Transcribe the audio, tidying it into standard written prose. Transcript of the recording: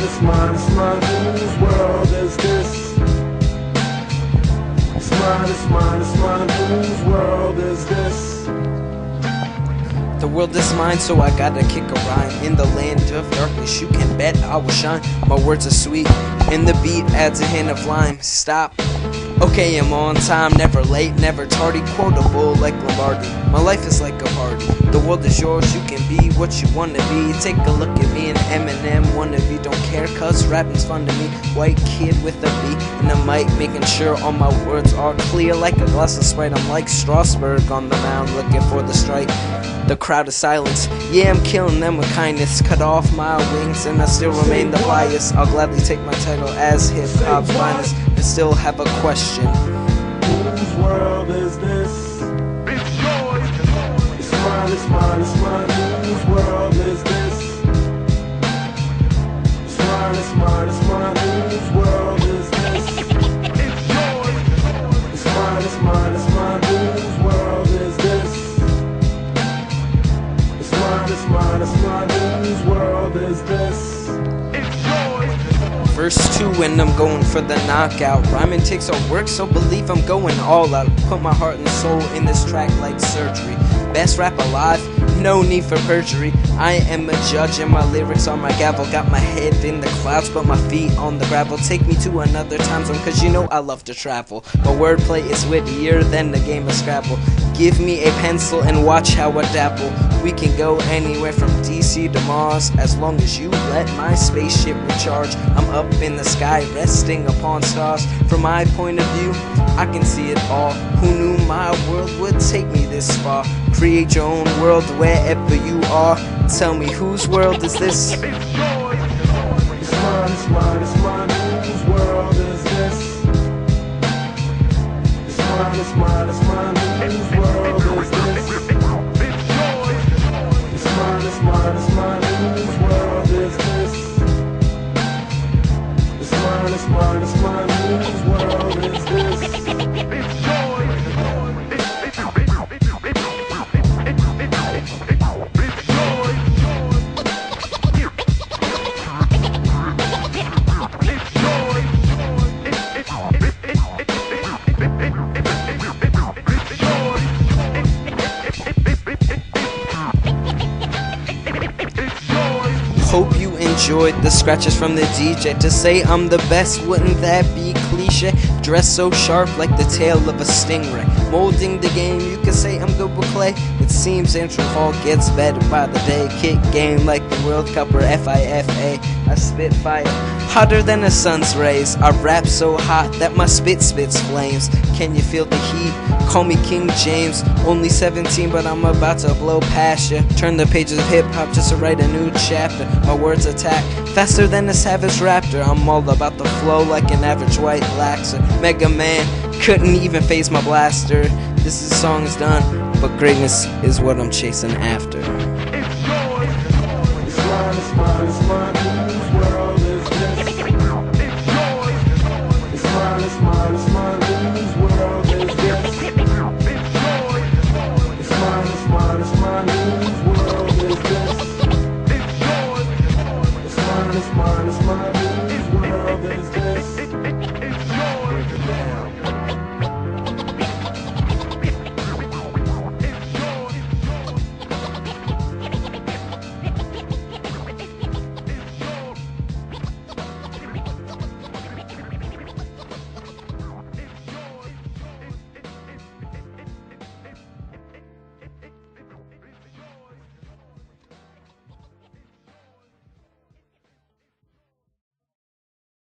it's mine, it's mine, whose world is this? It's mine, it's mine, it's mine, whose world is this? The world is mine, so I gotta kick a rhyme. In the land of darkness, you can bet I will shine. My words are sweet, and the beat adds a hint of lime. Stop. Okay, I'm on time, never late, never tardy. Quotable like Lombardi. My life is like a party. The world is yours, you can be what you wanna be. Take a look at me, an Eminem wannabe. Don't care, cause rapping's fun to me. White kid with a beat and a mic, making sure all my words are clear. Like a glass of Sprite, I'm like Strasburg on the mound, looking for the strike. The crowd is silence. Yeah, I'm killing them with kindness. Cut off my wings and I still remain the flyest. I'll gladly take my title as hip-hop's finest and still have a question. Whose world is this? It's yours. It's mine, it's mine, it's mine. Whose world is this? It's mine, it's mine, it's mine. Whose world is this? It's yours. It's mine, it's mine, it's mine. Whose world is this? It's mine, it's mine, whose world is this? It's yours. Verse 2 and I'm going for the knockout. Rhyming takes all work, so believe I'm going all out. Put my heart and soul in this track like surgery. Best rap alive, no need for perjury. I am a judge and my lyrics are my gavel. Got my head in the clouds but my feet on the gravel. Take me to another time zone cause you know I love to travel. My wordplay is wittier than the game of Scrabble. Give me a pencil and watch how I dabble. We can go anywhere from DC to Mars as long as you let my spaceship recharge. I'm up in the sky resting upon stars. From my point of view, I can see it all. Who knew my world would take me this far? Create your own world wherever you are. Tell me, whose world is this? It's yours. It's mine, it's mine, it's mine. Whose world is this? It's mine, it's mine, it's mine. Whose world is this? It's yours. It's mine, it's mine, it's mine. Whose world is this? It's mine, it's mine, it's mine. Whose world is this? It's yours. Hope you enjoyed the scratches from the DJ. To say I'm the best, wouldn't that be cliche? Dressed so sharp like the tail of a stingray. Molding the game, you could say I'm good with clay. It seems Andrew Hall gets better by the day. Kick game like the World Cup or FIFA. I spit fire hotter than the sun's rays. I rap so hot that my spit spits flames. Can you feel the heat? Call me King James. Only 17 but I'm about to blow past ya. Turn the pages of hip-hop just to write a new chapter. My words attack faster than a savage raptor. I'm all about the flow like an average white laxer. Mega Man couldn't even phase my blaster. This song is done, but greatness is what I'm chasing after. It's yours. It's mine, it's mine, it's mine. Whose world is this? It's yours. It's mine, it's mine, it's mine. Whose world is this? It's yours. It's mine, it's mine, it's mine. Whose world is this? It's yours. It's mine, it's mine, it's mine. Whose world is this?